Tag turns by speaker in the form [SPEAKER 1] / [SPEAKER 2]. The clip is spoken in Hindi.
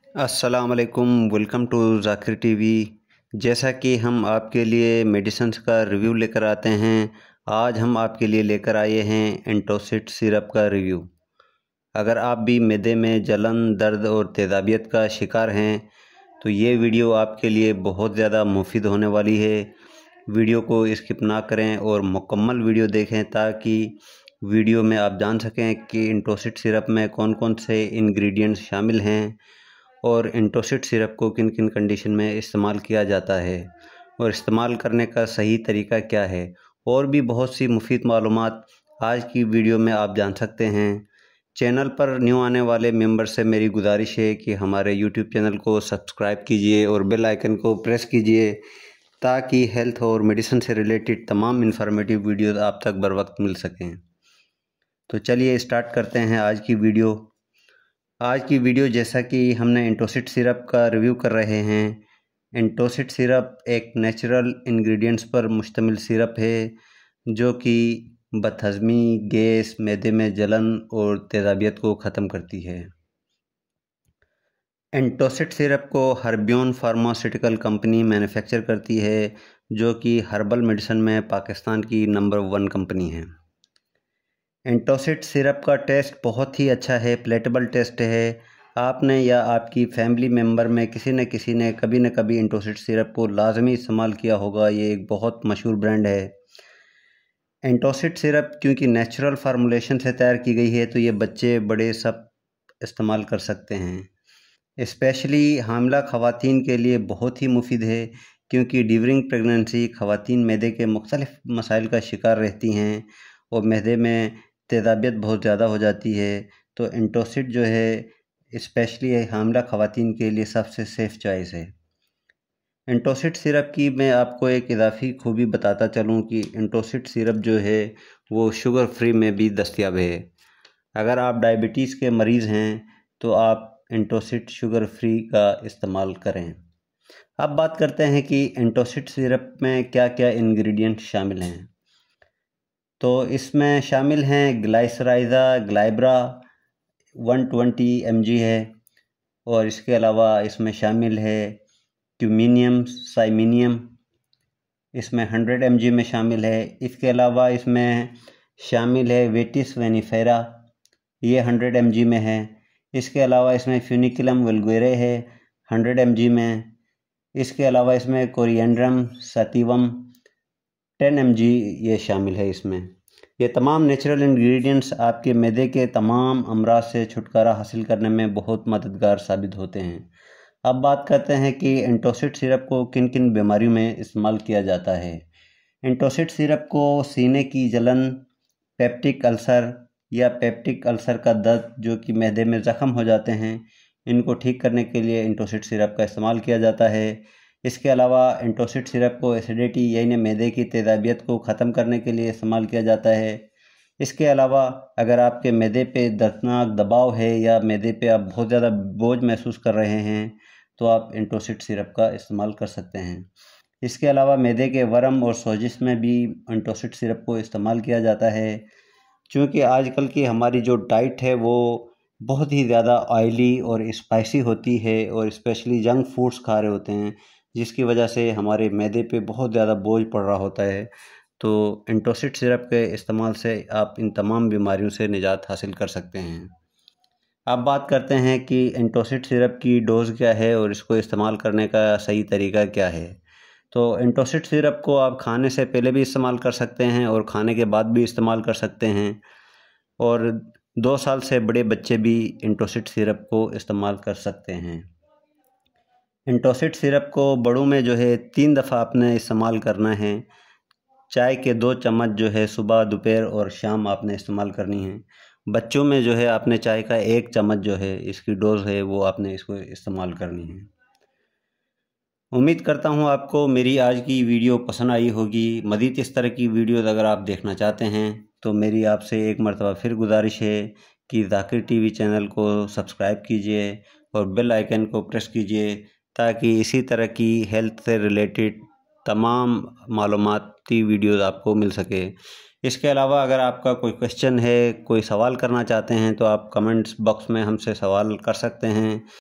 [SPEAKER 1] अस्सलाम वालेकुम, वेलकम टू ज़ाकिर टीवी। जैसा कि हम आपके लिए मेडिसिन्स का रिव्यू लेकर आते हैं, आज हम आपके लिए लेकर आए हैं एंटोसिड सिरप का रिव्यू। अगर आप भी मैदे में जलन, दर्द और तेज़ाबियत का शिकार हैं तो ये वीडियो आपके लिए बहुत ज़्यादा मुफीद होने वाली है। वीडियो को स्किप ना करें और मुकम्मल वीडियो देखें ताकि वीडियो में आप जान सकें कि एंटोसिड सिरप में कौन कौन से इंग्रेडिएंट्स शामिल हैं और एंटोसिड सिरप को किन किन कंडीशन में इस्तेमाल किया जाता है और इस्तेमाल करने का सही तरीका क्या है, और भी बहुत सी मुफीद मालूमात आज की वीडियो में आप जान सकते हैं। चैनल पर न्यू आने वाले मेंबर से मेरी गुजारिश है कि हमारे यूट्यूब चैनल को सब्सक्राइब कीजिए और बेल आइकन को प्रेस कीजिए ताकि हेल्थ और मेडिसिन से रिलेटेड तमाम इन्फॉर्मेटिव वीडियोज़ आप तक बर वक्त मिल सकें। तो चलिए स्टार्ट करते हैं आज की वीडियो। जैसा कि हमने एंटोसिड सिरप का रिव्यू कर रहे हैं। एंटोसिड सिरप एक नेचुरल इंग्रेडिएंट्स पर मुश्तमिल सिरप है जो कि बदहज़मी, गैस, मैदे में जलन और तेज़ाबियत को ख़त्म करती है। एंटोसिड सिरप को हर्बियन फार्मास्यूटिकल कंपनी मैन्युफैक्चर करती है जो कि हर्बल मेडिसिन में पाकिस्तान की नंबर 1 कंपनी है। एंटोसिड सिरप का टेस्ट बहुत ही अच्छा है, प्लेटेबल टेस्ट है। आपने या आपकी फैमिली मेम्बर में किसी न किसी ने कभी न कभी एंटोसिड सिरप को लाजमी इस्तेमाल किया होगा। ये एक बहुत मशहूर ब्रांड है। एंटोसिड सिरप क्योंकि नेचुरल फार्मूलेशन से तैयार की गई है तो ये बच्चे बड़े सब इस्तेमाल कर सकते हैं। स्पेशली हामिला ख़वातीन के लिए बहुत ही मुफीद है क्योंकि ड्यूरिंग प्रेगनेंसी ख़वातीन मैदे के मुख्तलिफ मसाइल का शिकार रहती हैं और मैदे में तेज़ाबियत बहुत ज़्यादा हो जाती है। तो एंटोसिड जो है स्पेशली हामिला ख़वातीन के लिए सबसे सेफ़ चॉइस है। एंटोसिड सिरप की मैं आपको एक इजाफ़ी खूबी बताता चलूँ कि एंटोसिड सिरप जो है वो शुगर फ्री में भी दस्तयाब है। अगर आप डायबिटीज़ के मरीज़ हैं तो आप एंटोसिड शुगर फ्री का इस्तेमाल करें। अब बात करते हैं कि एंटोसिड सिरप में क्या क्या इंग्रेडिएंट शामिल हैं। तो इसमें शामिल हैं ग्लाइसराइज़ा ग्लाइब्रा 120 mg है, और इसके अलावा इसमें शामिल है क्यूमिनियम साइमिनियम, इसमें 100 mg में शामिल है। इसके अलावा इसमें शामिल है वेटिस वेनिफेरा, ये 100 mg में है। इसके अलावा इसमें फ्यूनिकुलम वल्गैरे है 100 mg में। इसके अलावा इसमें कोरिएंड्रम सैटिवम 10 mg ये शामिल है। इसमें ये तमाम नेचुरल इंग्रेडिएंट्स आपके मैदे के तमाम अमराज से छुटकारा हासिल करने में बहुत मददगार साबित होते हैं। अब बात करते हैं कि एंटोसिड सिरप को किन किन बीमारियों में इस्तेमाल किया जाता है। एंटोसिड सिरप को सीने की जलन, पेप्टिक अल्सर या पेप्टिक अल्सर का दर्द जो कि मैदे में ज़ख्म हो जाते हैं, इनको ठीक करने के लिए एंटोसिड सिरप का इस्तेमाल किया जाता है। इसके अलावा एंटोसिड सिरप को एसिडिटी यानी मैदे की तेज़ाबियत को ख़त्म करने के लिए इस्तेमाल किया जाता है। इसके अलावा अगर आपके मैदे पे दर्दनाक दबाव है या मैदे पे आप बहुत ज़्यादा बोझ महसूस कर रहे हैं तो आप एंटोसिड सिरप का इस्तेमाल कर सकते हैं। इसके अलावा मैदे के वर्म और सोजिश में भी एंटोसिड सिरप को इस्तेमाल किया जाता है। क्योंकि आजकल की हमारी जो डाइट है वो बहुत ही ज़्यादा ऑयली और स्पाइसी होती है और स्पेशली जंक फूड्स खा रहे होते हैं, जिसकी वजह से हमारे मैदे पे बहुत ज़्यादा बोझ पड़ रहा होता है। तो एंटोसिड सिरप के इस्तेमाल से आप इन तमाम बीमारियों से निजात हासिल कर सकते हैं। अब बात करते हैं कि एंटोसिड सिरप की डोज़ क्या है और इसको इस्तेमाल करने का सही तरीका क्या है। तो एंटोसिड सिरप को आप खाने से पहले भी इस्तेमाल कर सकते हैं और खाने के बाद भी इस्तेमाल कर सकते हैं, और 2 साल से बड़े बच्चे भी एंटोसिड सिरप को इस्तेमाल कर सकते हैं। एंटोसिड सिरप को बड़ों में जो है 3 दफ़ा आपने इस्तेमाल करना है। चाय के 2 चम्मच जो है सुबह, दोपहर और शाम आपने इस्तेमाल करनी है। बच्चों में जो है आपने चाय का 1 चम्मच जो है इसकी डोज़ है वो आपने इसको इस्तेमाल करनी है। उम्मीद करता हूँ आपको मेरी आज की वीडियो पसंद आई होगी। मज़ीद इस तरह की वीडियोज़ अगर आप देखना चाहते हैं तो मेरी आपसे एक मरतबा फिर गुजारिश है कि ज़ाकिर टीवी चैनल को सब्सक्राइब कीजिए और बेल आइकन को प्रेस कीजिए ताकि इसी तरह की हेल्थ से रिलेटेड तमाम मालूमाती वीडियोज़ आपको मिल सके। इसके अलावा अगर आपका कोई क्वेश्चन है, कोई सवाल करना चाहते हैं तो आप कमेंट्स बॉक्स में हमसे सवाल कर सकते हैं।